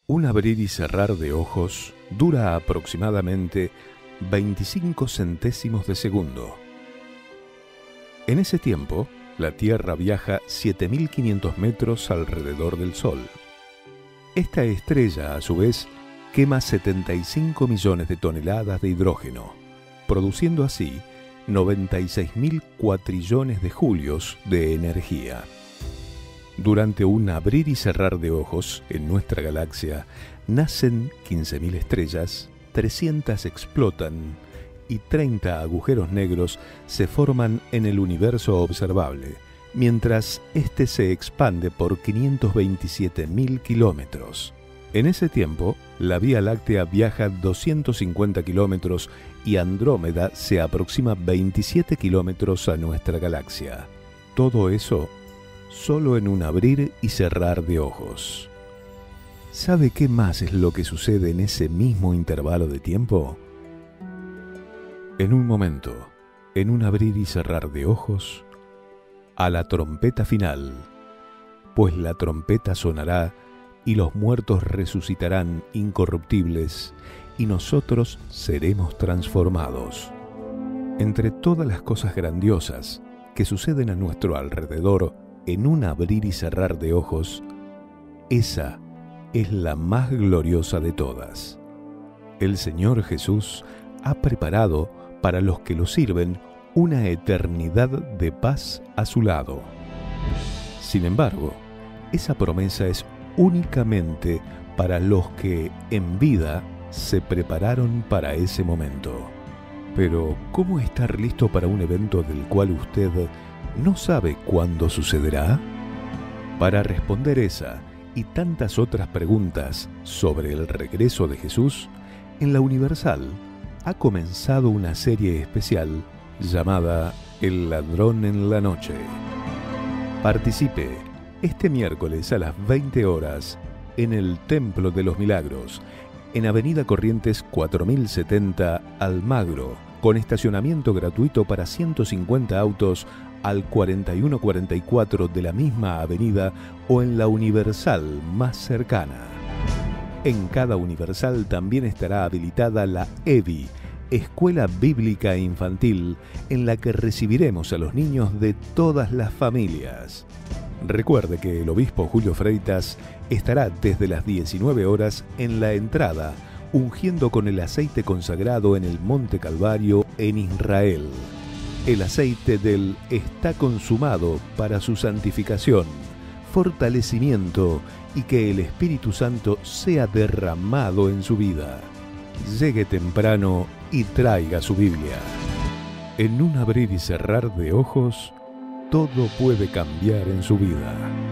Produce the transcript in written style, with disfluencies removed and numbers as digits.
Un abrir y cerrar de ojos dura aproximadamente 25 centésimos de segundo. En ese tiempo, la Tierra viaja 7.500 metros alrededor del Sol. Esta estrella, a su vez, quema 75 millones de toneladas de hidrógeno, produciendo así 96.000 cuatrillones de julios de energía. Durante un abrir y cerrar de ojos, en nuestra galaxia, nacen 15.000 estrellas, 300 explotan y 30 agujeros negros se forman en el universo observable, mientras éste se expande por 527.000 kilómetros. En ese tiempo, la Vía Láctea viaja 250 kilómetros y Andrómeda se aproxima 27 kilómetros a nuestra galaxia. Todo eso solo en un abrir y cerrar de ojos. ¿Sabe qué más es lo que sucede en ese mismo intervalo de tiempo? En un momento, en un abrir y cerrar de ojos, a la trompeta final, pues la trompeta sonará y los muertos resucitarán incorruptibles y nosotros seremos transformados. Entre todas las cosas grandiosas que suceden a nuestro alrededor, en un abrir y cerrar de ojos, esa es la más gloriosa de todas. El Señor Jesús ha preparado para los que lo sirven una eternidad de paz a su lado. Sin embargo, esa promesa es únicamente para los que en vida se prepararon para ese momento. Pero, ¿cómo estar listo para un evento del cual usted no sabe cuándo sucederá? Para responder esa y tantas otras preguntas sobre el regreso de Jesús, en la Universal ha comenzado una serie especial llamada El Ladrón en la Noche. Participe este miércoles a las 20 horas en el Templo de los Milagros, en Avenida Corrientes 4070 Almagro, con estacionamiento gratuito para 150 autos al 4144 de la misma avenida o en la Universal más cercana. En cada Universal también estará habilitada la EBI, Escuela Bíblica Infantil, en la que recibiremos a los niños de todas las familias. Recuerde que el obispo Julio Freitas estará desde las 19 horas en la entrada, ungiendo con el aceite consagrado en el Monte Calvario en Israel. El aceite del está consumado para su santificación, fortalecimiento y que el Espíritu Santo sea derramado en su vida. Llegue temprano y traiga su Biblia. En un abrir y cerrar de ojos, todo puede cambiar en su vida.